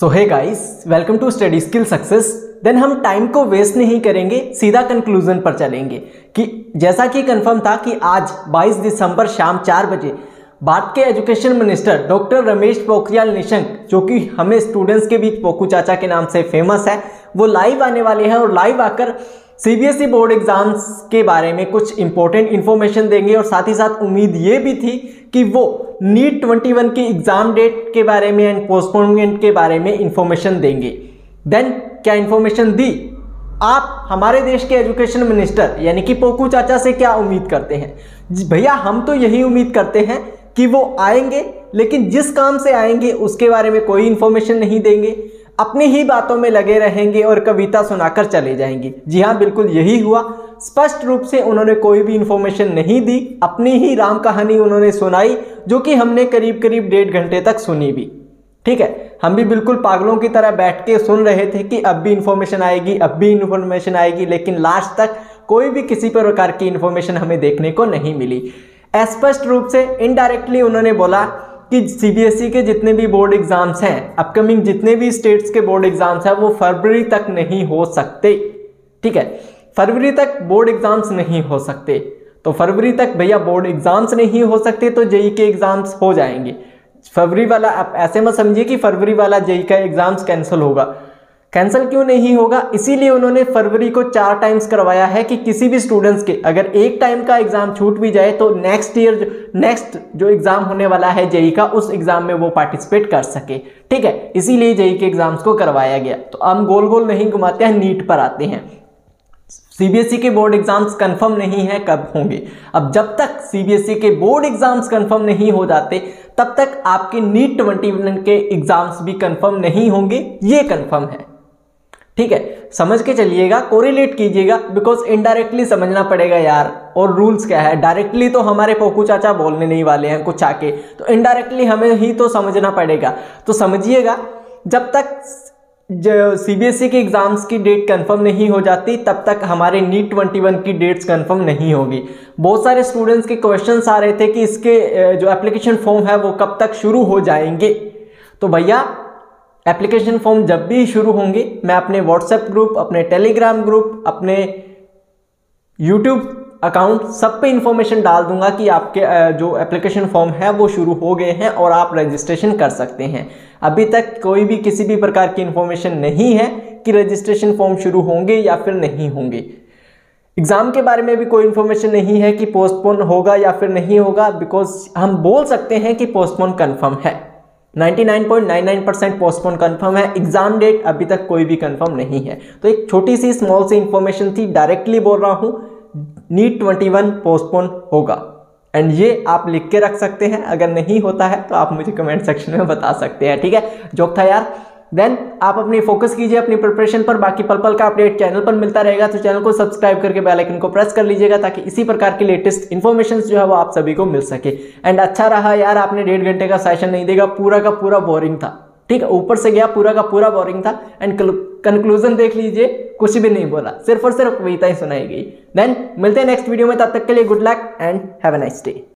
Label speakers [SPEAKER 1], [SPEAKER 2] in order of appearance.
[SPEAKER 1] So hey guys, welcome to study skill success. Then हम time को waste नहीं करेंगे, सीधा कंक्लूजन पर चलेंगे कि जैसा कि कंफर्म था कि आज 22 दिसंबर शाम 4 बजे भारत के education minister doctor Ramesh Pokhriyal Nishank, जो कि हमें स्टूडेंट्स के बीच पोकू चाचा के नाम से फेमस है, वो लाइव आने वाले हैं और लाइव आकर सीबीएसई बोर्ड एग्जाम्स के बारे में कुछ इंपॉर्टेंट इन्फॉर्मेशन देंगे। और साथ ही साथ उम्मीद ये भी थी कि वो नीट 21 की एग्जाम डेट के बारे में एंड पोस्टपोनमेंट के बारे में इंफॉर्मेशन देंगे। देन क्या इंफॉर्मेशन दी? आप हमारे देश के एजुकेशन मिनिस्टर यानी कि पोकू चाचा से क्या उम्मीद करते हैं? भैया हम तो यही उम्मीद करते हैं कि वो आएंगे, लेकिन जिस काम से आएंगे उसके बारे में कोई इंफॉर्मेशन नहीं देंगे, अपनी ही बातों में लगे रहेंगे और कविता सुनाकर चले जाएंगे। जी हाँ, बिल्कुल यही हुआ। स्पष्ट रूप से उन्होंने कोई भी इंफॉर्मेशन नहीं दी, अपनी ही राम कहानी उन्होंने सुनाई, जो कि हमने करीब करीब 1.5 घंटे तक सुनी भी। ठीक है, हम भी बिल्कुल पागलों की तरह बैठ के सुन रहे थे कि अब भी इंफॉर्मेशन आएगी, अब भी इंफॉर्मेशन आएगी, लेकिन लास्ट तक कोई भी किसी प्रकार की इंफॉर्मेशन हमें देखने को नहीं मिली। स्पष्ट रूप से इनडायरेक्टली उन्होंने बोला कि सीबीएसई के जितने भी बोर्ड एग्जाम्स हैं, अपकमिंग जितने भी स्टेट्स के बोर्ड एग्जाम्स हैं, वो फरवरी तक नहीं हो सकते। ठीक है, फरवरी तक बोर्ड एग्जाम्स नहीं हो सकते। तो फरवरी तक भैया बोर्ड एग्जाम्स नहीं हो सकते तो जेई के एग्जाम्स हो जाएंगे। फरवरी वाला, आप ऐसे मत समझिए कि फरवरी वाला जेई का एग्जाम्स कैंसिल होगा। कैंसिल क्यों नहीं होगा? इसीलिए उन्होंने फरवरी को 4 टाइम्स करवाया है कि किसी भी स्टूडेंट्स के अगर एक टाइम का एग्जाम छूट भी जाए तो नेक्स्ट जो एग्जाम होने वाला है जेई का, उस एग्जाम में वो पार्टिसिपेट कर सके। ठीक है, इसीलिए जेई के एग्जाम्स को करवाया गया। तो हम गोल गोल नहीं घुमाते हैं, नीट पर आते हैं। सीबीएसई के बोर्ड एग्जाम्स कंफर्म नहीं है कब होंगे। अब जब तक सीबीएसई के बोर्ड एग्जाम्स कंफर्म नहीं हो जाते तब तक आपके नीट 21 के एग्जाम्स भी कंफर्म नहीं होंगे, ये कंफर्म है। ठीक है, समझ के चलिएगा, कोरिलेट कीजिएगा, बिकॉज इनडायरेक्टली समझना पड़ेगा यार। और रूल्स क्या है, डायरेक्टली तो हमारे पोकू चाचा बोलने नहीं वाले हैं कुछ आके, तो इनडायरेक्टली हमें ही तो समझना पड़ेगा। तो समझिएगा, जब तक जो सीबीएसई के एग्जाम्स की डेट कंफर्म नहीं हो जाती तब तक हमारे नीट 21 की डेट्स कंफर्म नहीं होगी। बहुत सारे स्टूडेंट्स के क्वेश्चंस आ रहे थे कि इसके जो एप्लीकेशन फॉर्म है वो कब तक शुरू हो जाएंगे। तो भैया एप्लीकेशन फॉर्म जब भी शुरू होंगे, मैं अपने व्हाट्सएप ग्रुप, अपने टेलीग्राम ग्रुप, अपने यूट्यूब अकाउंट सब पे इंफॉर्मेशन डाल दूंगा कि आपके जो एप्लीकेशन फॉर्म है वो शुरू हो गए हैं और आप रजिस्ट्रेशन कर सकते हैं। अभी तक कोई भी किसी भी प्रकार की इंफॉर्मेशन नहीं है कि रजिस्ट्रेशन फॉर्म शुरू होंगे या फिर नहीं होंगे। एग्जाम के बारे में भी कोई इंफॉर्मेशन नहीं है कि पोस्टपोन होगा या फिर नहीं होगा, बिकॉज हम बोल सकते हैं कि पोस्टपोन कंफर्म है। 99.99% पोस्टपोन कंफर्म है। एग्जाम डेट अभी तक कोई भी कंफर्म नहीं है। तो एक छोटी सी स्मॉल सी इंफॉर्मेशन थी, डायरेक्टली बोल रहा हूं, नीट 21 पोस्टपोन होगा। एंड ये आप लिख के रख सकते हैं, अगर नहीं होता है तो आप मुझे कमेंट सेक्शन में बता सकते हैं। ठीक है, जोक था यार। देन आप अपनी फोकस कीजिए अपनी प्रिपरेशन पर। बाकी पल पल का अपडेट चैनल पर मिलता रहेगा, तो चैनल को सब्सक्राइब करके बेल आइकन को प्रेस कर लीजिएगा ताकि इसी प्रकार की लेटेस्ट इन्फॉर्मेशन जो है वो आप सभी को मिल सके। एंड अच्छा रहा यार, आपने 1.5 घंटे का सेशन नहीं देगा, पूरा का पूरा बोरिंग था। ठीक है, ऊपर से गया, पूरा का पूरा बोरिंग था। एंड कंक्लूजन देख लीजिए, कुछ भी नहीं बोला, सिर्फ और सिर्फ कविता ही सुनाई गई। देन मिलते हैं नेक्स्ट वीडियो में, तब तक के लिए good luck and have a nice day.